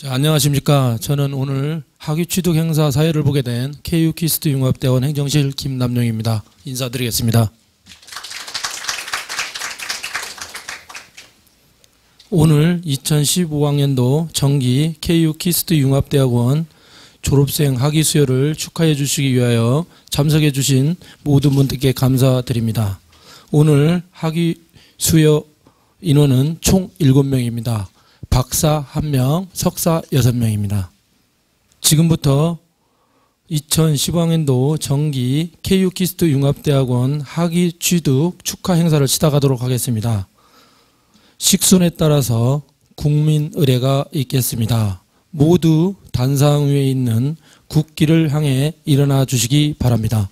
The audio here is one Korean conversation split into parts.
자, 안녕하십니까. 저는 오늘 학위 취득 행사 사회를 보게 된 KU 키스트 융합대학원 행정실 김남용입니다. 인사드리겠습니다. 오늘 2015학년도 정기 KU 키스트 융합대학원 졸업생 학위 수여를 축하해 주시기 위하여 참석해 주신 모든 분들께 감사드립니다. 오늘 학위 수여 인원은 총 7명입니다. 박사 1명, 석사 6명입니다. 지금부터 2015학년도 정기 KU 키스트 융합대학원 학위 취득 축하 행사를 시작하도록 하겠습니다. 식순에 따라서 국민 의례가 있겠습니다. 모두 단상 위에 있는 국기를 향해 일어나 주시기 바랍니다.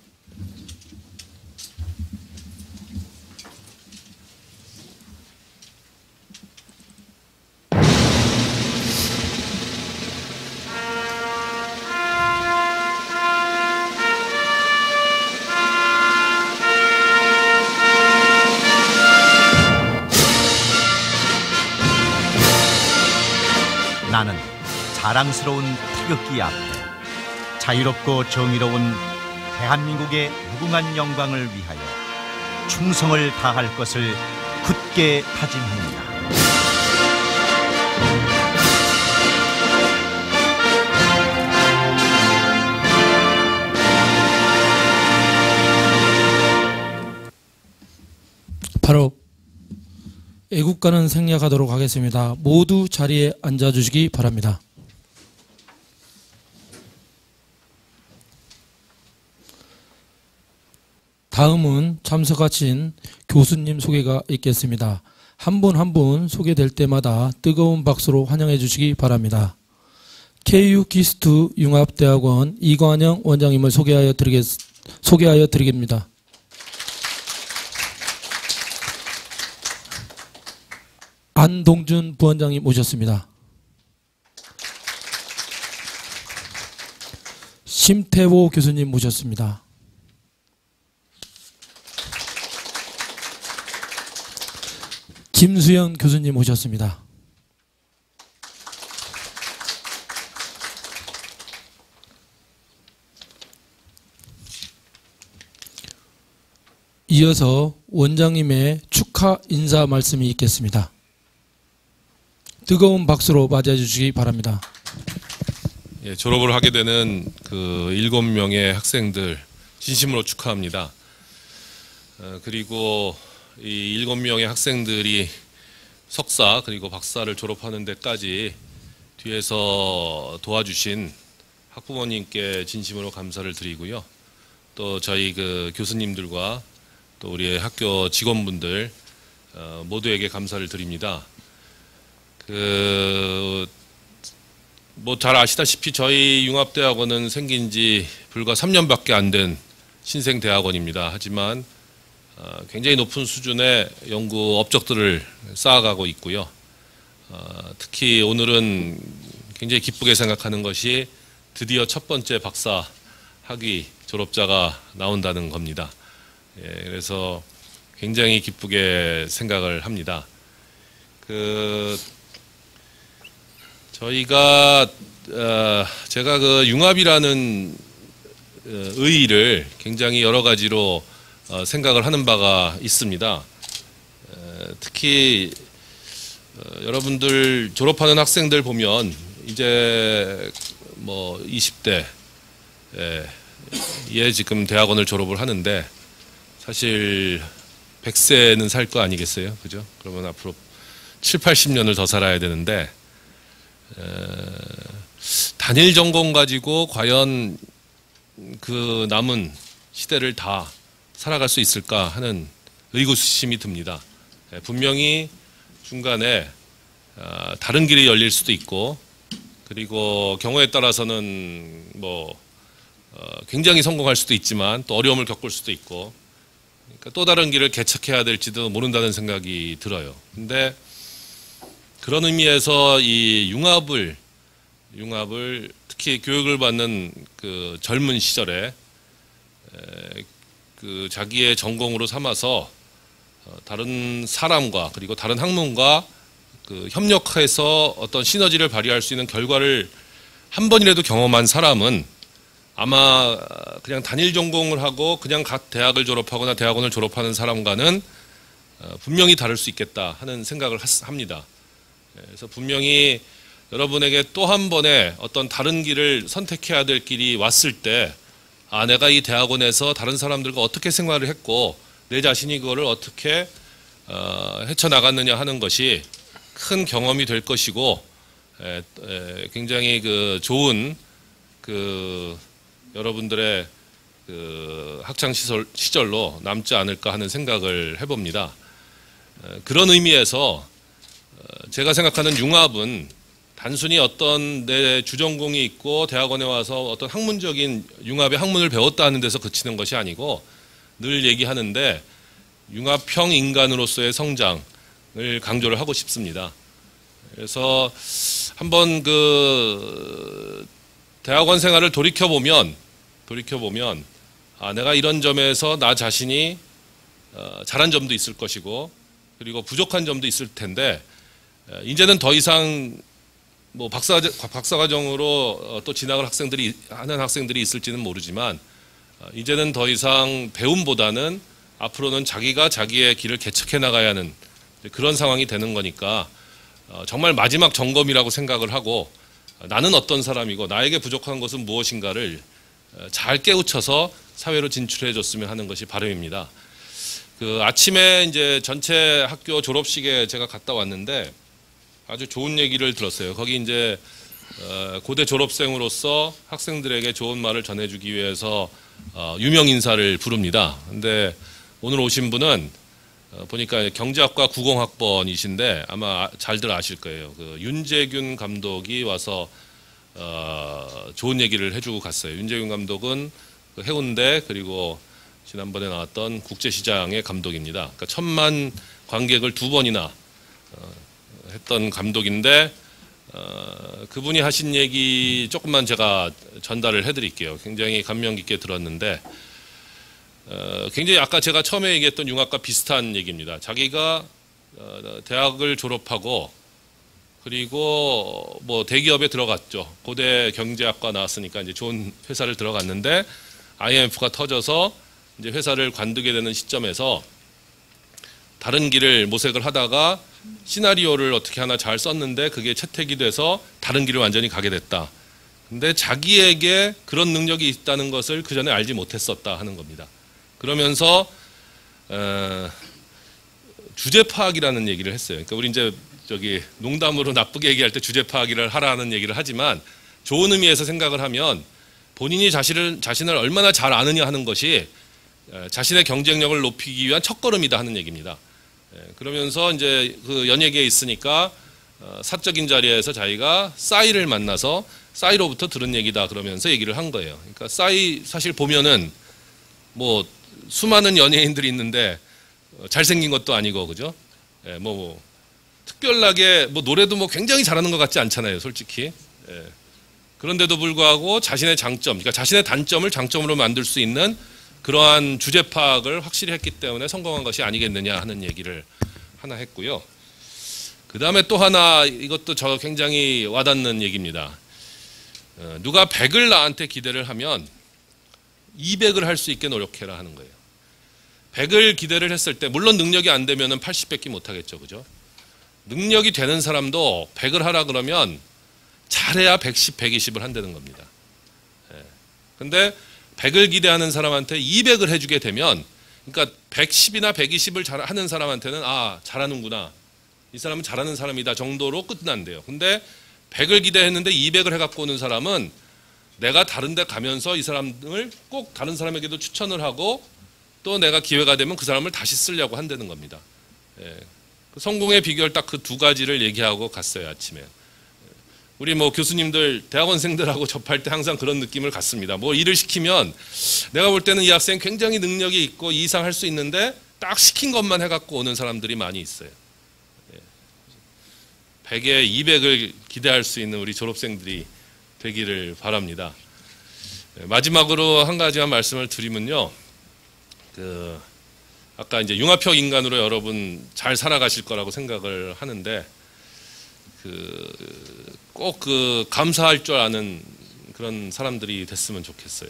나는 자랑스러운 태극기 앞에 자유롭고 정의로운 대한민국의 무궁한 영광을 위하여 충성을 다할 것을 굳게 다짐합니다. 바로 애국가는 생략하도록 하겠습니다. 모두 자리에 앉아주시기 바랍니다. 다음은 참석하신 교수님 소개가 있겠습니다. 한 분 한 분 소개될 때마다 뜨거운 박수로 환영해 주시기 바랍니다. KU 키스트 융합대학원 이관영 원장님을 소개하여 드리겠습니다. 안동준 부원장님 모셨습니다. 심태호 교수님 모셨습니다. 김수영 교수님 모셨습니다. 이어서 원장님의 축하 인사 말씀이 있겠습니다. 뜨거운 박수로 맞이해 주시기 바랍니다. 예, 졸업을 하게 되는 그 7명의 학생들 진심으로 축하합니다. 그리고 이 7명의 학생들이 석사 그리고 박사를 졸업하는 데까지 뒤에서 도와주신 학부모님께 진심으로 감사를 드리고요. 또 저희 그 교수님들과 또 우리 학교 직원분들 모두에게 감사를 드립니다. 뭐 잘 아시다시피 저희 융합대학원은 생긴 지 불과 3년밖에 안 된 신생 대학원입니다. 하지만 굉장히 높은 수준의 연구 업적들을 쌓아가고 있고요. 특히 오늘은 굉장히 기쁘게 생각하는 것이 드디어 첫 번째 박사 학위 졸업자가 나온다는 겁니다. 예, 그래서 굉장히 기쁘게 생각을 합니다. 제가 그 융합이라는 의의를 굉장히 여러 가지로 생각을 하는 바가 있습니다. 특히 여러분들 졸업하는 학생들 보면 이제 뭐 20대에 지금 대학원을 졸업을 하는데 사실 100세는 살 거 아니겠어요? 그죠? 그러면 앞으로 7, 80년을 더 살아야 되는데 단일 전공 가지고 과연 그 남은 시대를 다 살아갈 수 있을까 하는 의구심이 듭니다. 분명히 중간에 다른 길이 열릴 수도 있고 그리고 경우에 따라서는 뭐 굉장히 성공할 수도 있지만 또 어려움을 겪을 수도 있고 그러니까 또 다른 길을 개척해야 될지도 모른다는 생각이 들어요. 근데 그런 의미에서 이 융합을 특히 교육을 받는 그 젊은 시절에 그 자기의 전공으로 삼아서 다른 사람과 그리고 다른 학문과 그 협력해서 어떤 시너지를 발휘할 수 있는 결과를 한 번이라도 경험한 사람은 아마 그냥 단일 전공을 하고 그냥 각 대학을 졸업하거나 대학원을 졸업하는 사람과는 분명히 다를 수 있겠다 하는 생각을 합니다. 그래서 분명히 여러분에게 또 한 번의 어떤 다른 길을 선택해야 될 길이 왔을 때, 아, 내가 이 대학원에서 다른 사람들과 어떻게 생활을 했고 내 자신이 그거를 어떻게 헤쳐나갔느냐 하는 것이 큰 경험이 될 것이고, 굉장히 그 좋은 그 여러분들의 그 학창 시절로 남지 않을까 하는 생각을 해봅니다. 그런 의미에서 제가 생각하는 융합은 단순히 어떤 내 주전공이 있고 대학원에 와서 어떤 학문적인 융합의 학문을 배웠다는 데서 그치는 것이 아니고, 늘 얘기하는데 융합형 인간으로서의 성장을 강조를 하고 싶습니다. 그래서 한번 그 대학원 생활을 돌이켜보면 아, 내가 이런 점에서 나 자신이 잘한 점도 있을 것이고 그리고 부족한 점도 있을 텐데, 이제는 더 이상 뭐 박사과정으로 또 진학을 하는 학생들이 있을지는 모르지만, 이제는 더 이상 배움보다는 앞으로는 자기가 자기의 길을 개척해 나가야 하는 그런 상황이 되는 거니까, 정말 마지막 점검이라고 생각을 하고 나는 어떤 사람이고 나에게 부족한 것은 무엇인가를 잘 깨우쳐서 사회로 진출해 줬으면 하는 것이 바람입니다. 그 아침에 이제 전체 학교 졸업식에 제가 갔다 왔는데 아주 좋은 얘기를 들었어요. 거기 이제 고대 졸업생으로서 학생들에게 좋은 말을 전해주기 위해서 유명 인사를 부릅니다. 근데 오늘 오신 분은 보니까 경제학과 90학번이신데 아마 잘들 아실 거예요. 그 윤재균 감독이 와서 좋은 얘기를 해주고 갔어요. 윤재균 감독은 그 해운대 그리고 지난번에 나왔던 국제시장의 감독입니다. 그러니까 1000만 관객을 2번이나 했던 감독인데, 그분이 하신 얘기 조금만 제가 전달을 해드릴게요. 굉장히 감명 깊게 들었는데, 굉장히 아까 제가 처음에 얘기했던 융합과 비슷한 얘기입니다. 자기가 대학을 졸업하고 그리고 뭐 대기업에 들어갔죠. 고대 경제학과 나왔으니까 이제 좋은 회사를 들어갔는데 IMF가 터져서 이제 회사를 관두게 되는 시점에서 다른 길을 모색을 하다가 시나리오를 어떻게 하나 잘 썼는데 그게 채택이 돼서 다른 길을 완전히 가게 됐다. 근데 자기에게 그런 능력이 있다는 것을 그 전에 알지 못했었다 하는 겁니다. 그러면서 주제 파악이라는 얘기를 했어요. 그러니까 우리 이제 저기 농담으로 나쁘게 얘기할 때 주제 파악을 하라는 얘기를 하지만, 좋은 의미에서 생각을 하면 본인이 자신을 얼마나 잘 아느냐 하는 것이 자신의 경쟁력을 높이기 위한 첫걸음이다 하는 얘기입니다. 그러면서 이제 그 연예계에 있으니까 사적인 자리에서 자기가 싸이를 만나서 싸이로부터 들은 얘기다 그러면서 얘기를 한 거예요. 그러니까 싸이 사실 보면은 뭐 수많은 연예인들이 있는데 잘생긴 것도 아니고, 그죠? 뭐 특별하게 뭐 노래도 뭐 굉장히 잘하는 것 같지 않잖아요, 솔직히. 그런데도 불구하고 자신의 장점, 그러니까 자신의 단점을 장점으로 만들 수 있는 그러한 주제 파악을 확실히 했기 때문에 성공한 것이 아니겠느냐 하는 얘기를 하나 했고요. 그 다음에 또 하나, 이것도 저 굉장히 와닿는 얘기입니다. 누가 100을 나한테 기대를 하면 200을 할 수 있게 노력해라 하는 거예요. 100을 기대를 했을 때 물론 능력이 안 되면은 80밖에 못 하겠죠, 그죠? 능력이 되는 사람도 100을 하라 그러면 잘해야 110, 120을 한다는 겁니다. 근데 100을 기대하는 사람한테 200을 해주게 되면, 그러니까 110이나 120을 하는 사람한테는 아, 잘하는구나, 이 사람은 잘하는 사람이다 정도로 끝난대요. 근데 100을 기대했는데 200을 해갖고 오는 사람은 내가 다른 데 가면서 이 사람을 꼭 다른 사람에게도 추천을 하고 또 내가 기회가 되면 그 사람을 다시 쓰려고 한다는 겁니다. 성공의 비결 딱 그 두 가지를 얘기하고 갔어요, 아침에. 우리 뭐 교수님들, 대학원생들하고 접할 때 항상 그런 느낌을 갖습니다. 뭐 일을 시키면 내가 볼 때는 이 학생 굉장히 능력이 있고 이 이상 할 수 있는데 딱 시킨 것만 해갖고 오는 사람들이 많이 있어요. 100에 200을 기대할 수 있는 우리 졸업생들이 되기를 바랍니다. 마지막으로 한 가지만 말씀을 드리면요. 아까 이제 융합형 인간으로 여러분 잘 살아가실 거라고 생각을 하는데, 꼭 감사할 줄 아는 그런 사람들이 됐으면 좋겠어요.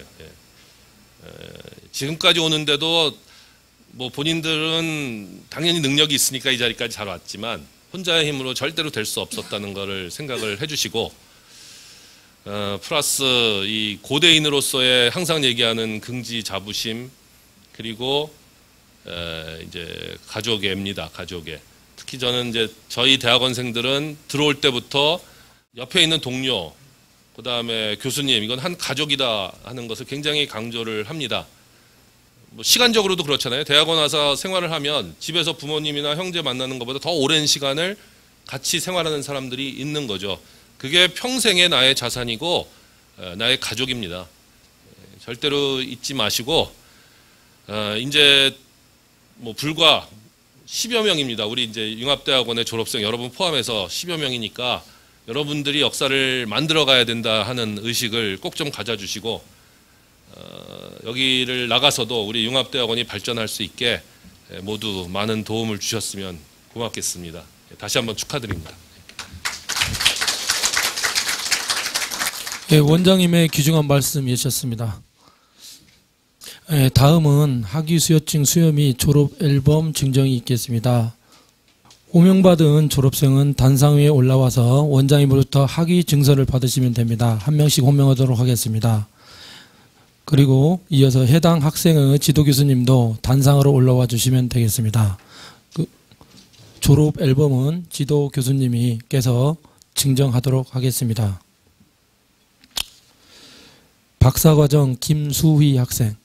지금까지 오는데도 뭐 본인들은 당연히 능력이 있으니까 이 자리까지 잘 왔지만 혼자의 힘으로 절대로 될 수 없었다는 것을 생각을 해주시고, 플러스 이 고대인으로서의 항상 얘기하는 긍지 자부심, 그리고 이제 가족의 애입니다. 가족의. 특히 저는 이제 저희 대학원생들은 들어올 때부터 옆에 있는 동료, 그 다음에 교수님, 이건 한 가족이다 하는 것을 굉장히 강조를 합니다. 뭐 시간적으로도 그렇잖아요. 대학원 와서 생활을 하면 집에서 부모님이나 형제 만나는 것보다 더 오랜 시간을 같이 생활하는 사람들이 있는 거죠. 그게 평생의 나의 자산이고 나의 가족입니다. 절대로 잊지 마시고, 이제 뭐 불과 10여 명입니다. 우리 이제 융합대학원의 졸업생 여러분 포함해서 10여 명이니까 여러분들이 역사를 만들어 가야 된다 하는 의식을 꼭 좀 가져주시고, 여기를 나가서도 우리 융합대학원이 발전할 수 있게 모두 많은 도움을 주셨으면 고맙겠습니다. 다시 한번 축하드립니다. 원장님의 귀중한 말씀이셨습니다. 다음은 학위 수여증 수여 및 졸업 앨범 증정이 있겠습니다. 호명받은 졸업생은 단상 위에 올라와서 원장님으로부터 학위 증서를 받으시면 됩니다. 한 명씩 호명하도록 하겠습니다. 그리고 이어서 해당 학생의 지도교수님도 단상으로 올라와 주시면 되겠습니다. 졸업 앨범은 지도교수님께서 증정하도록 하겠습니다. 박사과정 김수희 학생.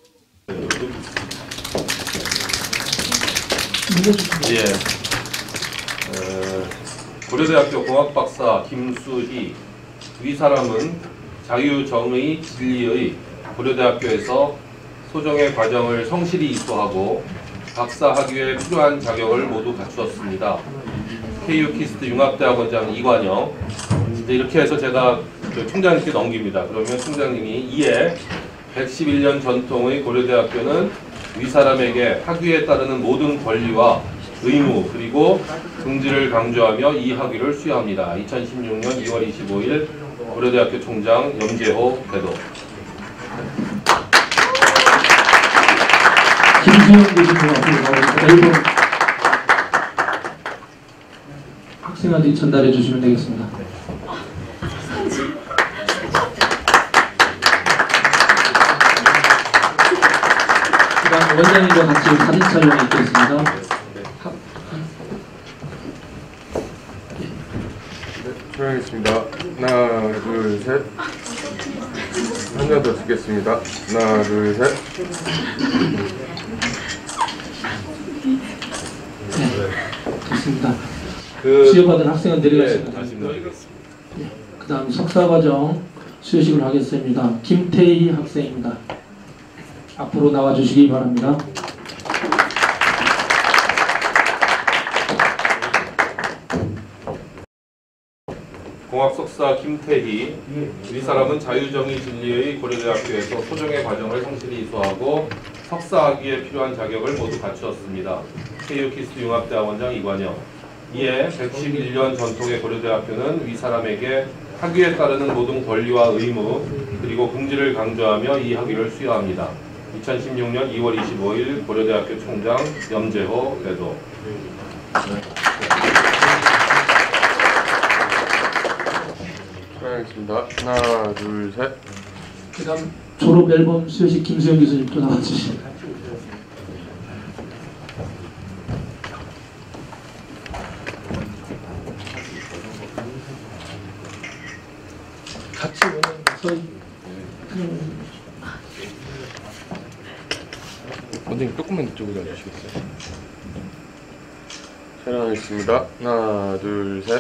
고려대학교 공학박사 김수희, 위 사람은 자유정의 진리의 고려대학교에서 소정의 과정을 성실히 이수하고 박사 학위에 필요한 자격을 모두 갖추었습니다. KU 키스트 융합대학원장 이관영. 이제 이렇게 해서 제가 총장님께 넘깁니다. 그러면 총장님이 이에 111년 전통의 고려대학교는 위 사람에게 학위에 따르는 모든 권리와 의무 그리고 긍지를 강조하며 이 학위를 수여합니다. 2016년 2월 25일 고려대학교 총장 염재호 대도. 김수영 교수님 앞으로 나오겠습니다. 앨범 학생한테 전달해 주시면 되겠습니다. 그다음 원장님과 같이 사진 촬영이 있겠습니다. 촬영하겠습니다. 하나, 둘, 셋. 한 장 더 찍겠습니다. 하나, 둘, 셋. 좋습니다. 수여받은 학생은 내려가십니다. 그 다음 석사과정 수여식을 하겠습니다. 김태희 학생입니다. 앞으로 나와주시기 바랍니다. 공학석사 김태희, 이 사람은 자유정의 진리의 고려대학교에서 소정의 과정을 성실히 이수하고 석사 학위에 필요한 자격을 모두 갖추었습니다. KU 키스트 융합대학원장 이관영. 이에 111년 전통의 고려대학교는 위 사람에게 학위에 따르는 모든 권리와 의무 그리고 긍지를 강조하며 이 학위를 수여합니다. 2016년 2월 25일 고려대학교 총장 염재호 대도. 촬영하겠습니다. 하나, 둘, 셋. 그 다음 졸업 앨범 수여식 김수영 교수님 또 나와주시죠. 같이 오면서 원장님 조금만 이쪽으로 와주시겠어요? 촬영하겠습니다. 하나, 둘, 셋.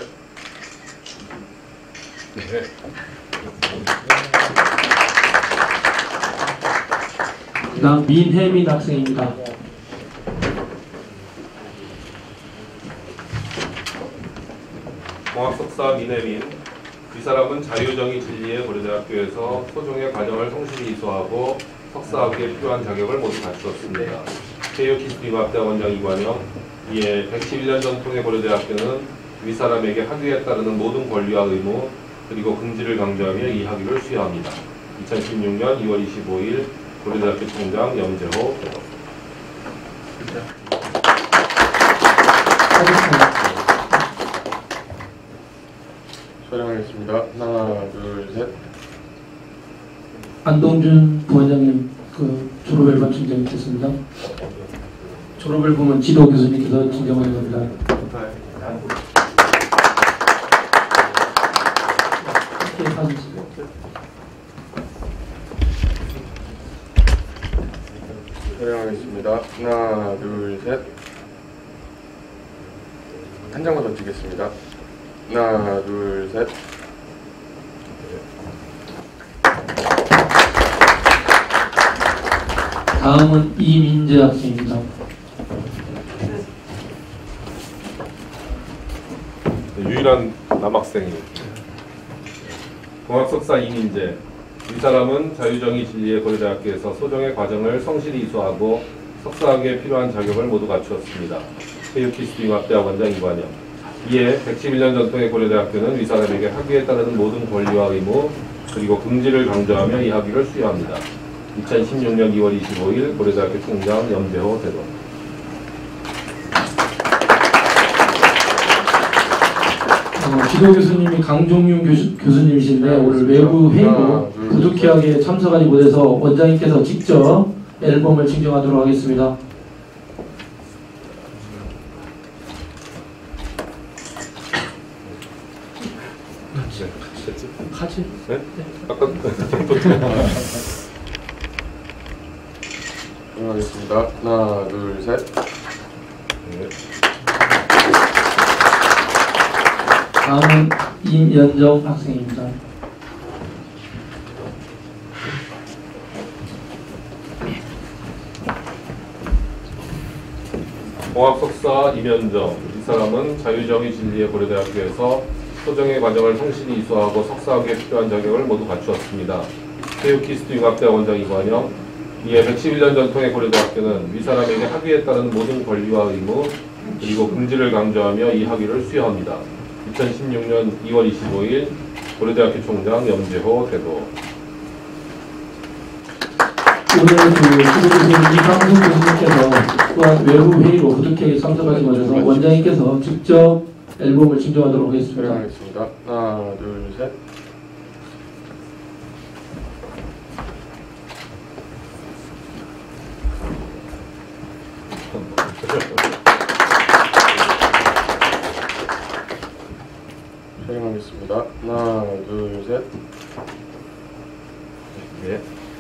그다음 민혜민 학생입니다. 공학석사 민혜민. 이 사람은 자유정의 진리의 고려대학교에서 소정의 과정을 성실히 이수하고 석사 학위에 필요한 자격을 모두 갖추었습니다. KU 키스트 융합대학원장 이관영. 이에 111년 전통의 고려대학교는 윗사람에게 학위에 따르는 모든 권리와 의무 그리고 긍지를 강조하며 이 학위를 수여합니다. 2016년 2월 25일 고려대학교 총장 염재호 대도. 촬영하겠습니다. 하나, 둘, 셋. 안동준 부원장님 그 졸업앨범 증정됐습니다. 졸업앨범은 지도 교수님께서 증정하는 겁니다. 촬영하겠습니다. 하나, 둘, 셋. 한 장만 더 찍겠습니다. 하나, 둘, 셋. 다음은 이민재 학생입니다. 유일한 남학생이 공학석사 이민재. 이 사람은 자유정의 진리의 고려대학교에서 소정의 과정을 성실히 이수하고 석사학위에 필요한 자격을 모두 갖추었습니다. 케이오키스트융합대학 원장 이관영. 이에 111년 전통의 고려대학교는 위 사람에게 학위에 따르는 모든 권리와 의무 그리고 긍지를 강조하며 이 학위를 수여합니다. 2016년 2월 25일 고려대학교 총장 염재호 대도. 지도 교수님이 강종윤 교수님이신데 오늘 외부 회의로 부득이하게 참석하지 못해서 원장님께서 직접 앨범을 증정하도록 하겠습니다. 같이? 네? 아까 촬영하겠습니다. 하나, 둘, 셋. 네. 다음은 임연정 학생입니다. 공학석사 임연정. 이 사람은 자유정의 진리의 고려대학교에서 소정의 과정을 성실히 이수하고 석사학위에 필요한 자격을 모두 갖추었습니다. 케이오키스트융합대학 원장 이관영. 이에 111년 전통의 고려대학교는 위 사람에게 학위에 따른 모든 권리와 의무 그리고 긍지를 강조하며 이 학위를 수여합니다. 2016년 2월 25일 고려대학교 총장 염재호 대도. 오늘 지도 교수님 이강수 교수님께서 또한 외부 회의로 부득이하게 참석하지 못해서 원장님께서 직접 앨범을 증정하도록 하겠습니다. 촬영하겠습니다. 하나, 둘, 셋. 촬영하겠습니다. 하나, 둘, 셋. 네.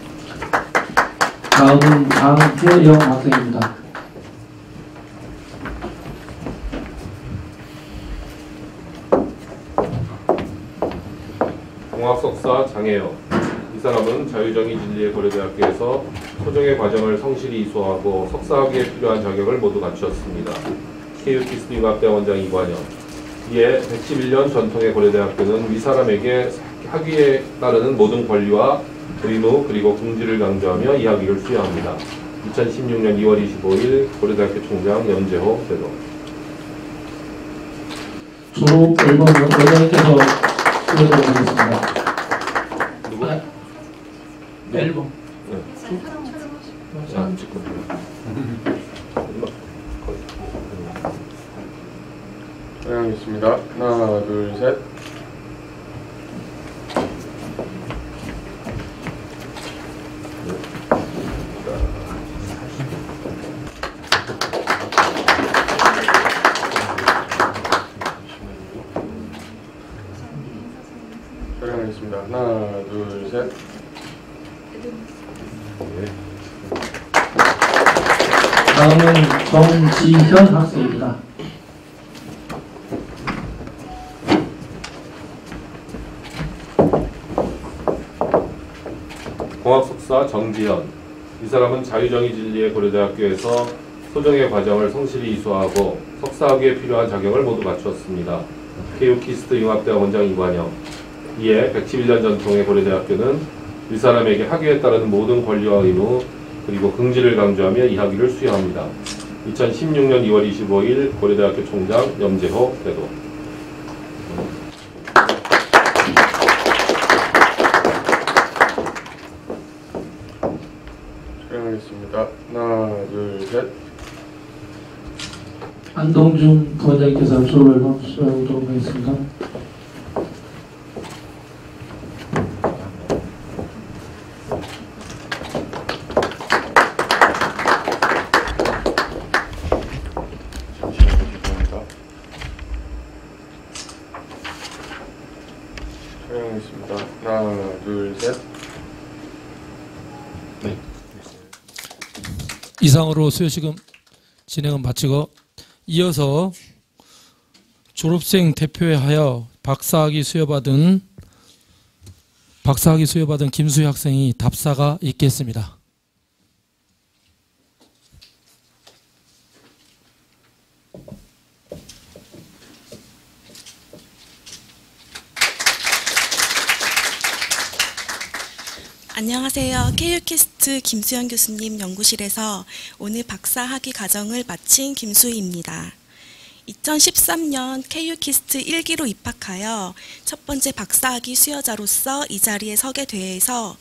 다음은 장혜영 학생입니다. 공학석사 장혜영. 이 사람은 자유정의 진리의 고려대학교에서 소정의 과정을 성실히 이수하고 석사학위에 필요한 자격을 모두 갖추었습니다. 케이오키스트융합대학 원장 이관영. 이에 111년 전통의 고려대학교는 위 사람에게 학위에 따르는 모든 권리와 의무 그리고 긍지를 강조하며 이 학위를 수여합니다. 2016년 2월 25일 고려대학교 총장 염재호 대도. 졸업 앨범은 원장님께서 수여하도록 하겠습니다. 누구? 앨범. 네. 자, 찍고. 촬영하겠습니다. 하나, 둘, 셋. 촬영하겠습니다. 하나, 둘, 셋. 다음은 정지현 학생입니다. 공학석사 정지현. 이 사람은 자유정의 진리의 고려대학교에서 소정의 과정을 성실히 이수하고 석사학위에 필요한 자격을 모두 갖추었습니다. 케이오키스트융합대학 원장 이관영. 이에 111년 전통의 고려대학교는 이 사람에게 학위에 따르는 모든 권리와 의무 그리고 긍지를 강조하며 이 학위를 수여합니다. 2016년 2월 25일 고려대학교 총장 염재호 대도. 셋. 안동준 부원장님께서 졸업앨범 수여하도록 하겠습니다. 촬영하겠습니다. 하나, 둘, 셋. 네. 이상으로 수여식은 진행은 마치고 이어서 졸업생 대표하여 박사학위 수여받은 김수희 학생이 답사가 있겠습니다. 안녕하세요. KU캐스트 김수현 교수님 연구실에서 오늘 박사학위 과정을 마친 김수희입니다. 2013년 KU캐스트 1기로 입학하여 첫 번째 박사학위 수여자로서 이 자리에 서게 되어서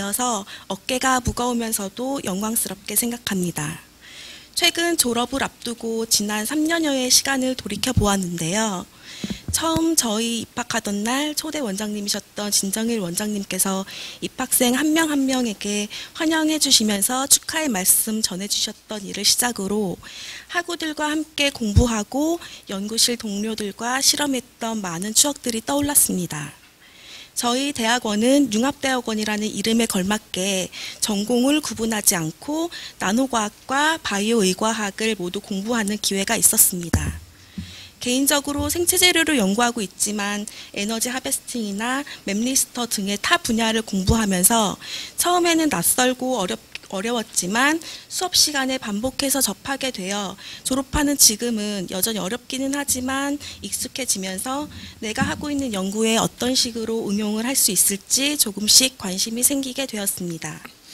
어깨가 무거우면서도 영광스럽게 생각합니다. 최근 졸업을 앞두고 지난 3년여의 시간을 돌이켜 보았는데요. 처음 저희 입학하던 날 초대 원장님이셨던 진정일 원장님께서 입학생 한 명 한 명에게 환영해 주시면서 축하의 말씀 전해 주셨던 일을 시작으로 학우들과 함께 공부하고 연구실 동료들과 실험했던 많은 추억들이 떠올랐습니다. 저희 대학원은 융합대학원이라는 이름에 걸맞게 전공을 구분하지 않고 나노과학과 바이오의과학을 모두 공부하는 기회가 있었습니다. 개인적으로 생체재료를 연구하고 있지만 에너지 하베스팅이나 맵리스터 등의 타 분야를 공부하면서 처음에는 낯설고 어려웠지만 수업 시간에 반복해서 접하게 되어 졸업하는 지금은 여전히 어렵기는 하지만 익숙해지면서 내가 하고 있는 연구에 어떤 식으로 응용을 할 수 있을지 조금씩 관심이 생기게 되었습니다.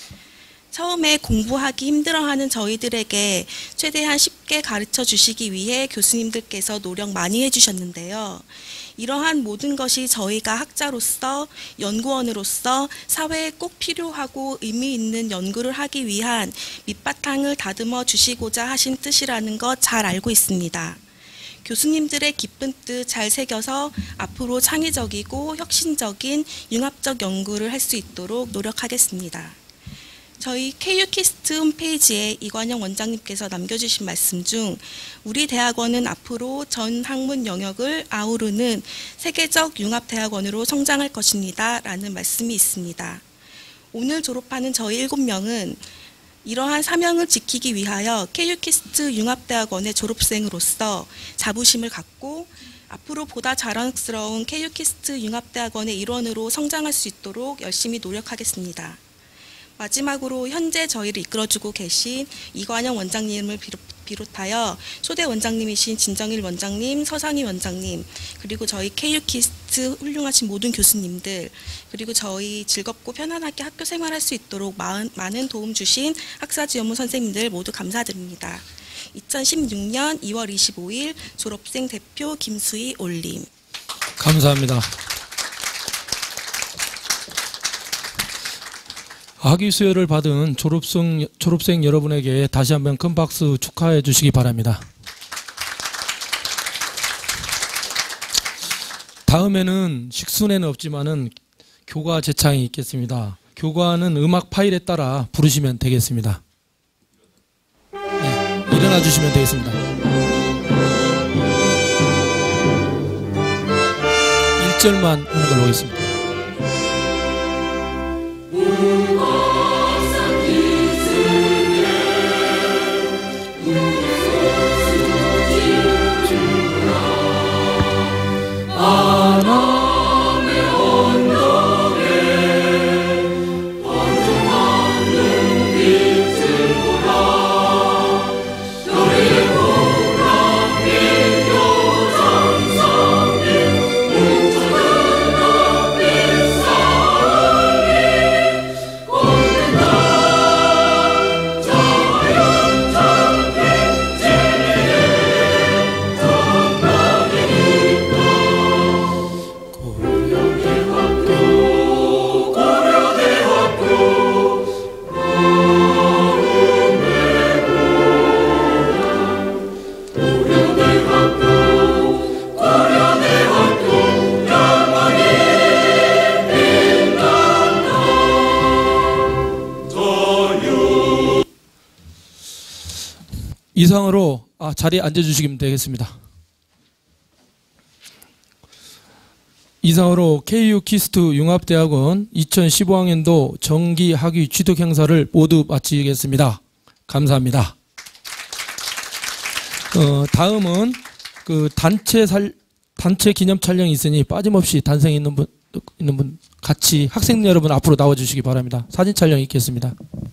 처음에 공부하기 힘들어하는 저희들에게 최대한 쉽게 가르쳐 주시기 위해 교수님들께서 노력 많이 해주셨는데요. 이러한 모든 것이 저희가 학자로서 연구원으로서 사회에 꼭 필요하고 의미 있는 연구를 하기 위한 밑바탕을 다듬어 주시고자 하신 뜻이라는 것 잘 알고 있습니다. 교수님들의 깊은 뜻 잘 새겨서 앞으로 창의적이고 혁신적인 융합적 연구를 할 수 있도록 노력하겠습니다. 저희 KU캐스트 홈페이지에 이관영 원장님께서 남겨주신 말씀 중 우리 대학원은 앞으로 전 학문 영역을 아우르는 세계적 융합대학원으로 성장할 것입니다. 라는 말씀이 있습니다. 오늘 졸업하는 저희 7명은 이러한 사명을 지키기 위하여 KU캐스트 융합대학원의 졸업생으로서 자부심을 갖고 앞으로 보다 자랑스러운 KU캐스트 융합대학원의 일원으로 성장할 수 있도록 열심히 노력하겠습니다. 마지막으로 현재 저희를 이끌어주고 계신 이관영 원장님을 비롯하여 초대 원장님이신 진정일 원장님, 서상희 원장님, 그리고 저희 KU캐스트 훌륭하신 모든 교수님들, 그리고 저희 즐겁고 편안하게 학교 생활할 수 있도록 많은 도움 주신 학사지원무 선생님들 모두 감사드립니다. 2016년 2월 25일 졸업생 대표 김수희 올림. 감사합니다. 학위 수여를 받은 졸업생 여러분에게 다시 한번 큰 박수 축하해 주시기 바랍니다. 다음에는 식순에는 없지만은 교과 제창이 있겠습니다. 교과는 음악 파일에 따라 부르시면 되겠습니다. 네, 일어나 주시면 되겠습니다. 1절만 하는 걸로 하겠습니다. 이상으로 자리에 앉아주시면 되겠습니다. 이상으로 KU 키스트 융합대학원 2015학년도 정기 학위 취득 행사를 모두 마치겠습니다. 감사합니다. 다음은 그 단체 기념 촬영이 있으니 빠짐없이 단생에 있는 분 같이 학생 여러분 앞으로 나와주시기 바랍니다. 사진 촬영이 있겠습니다.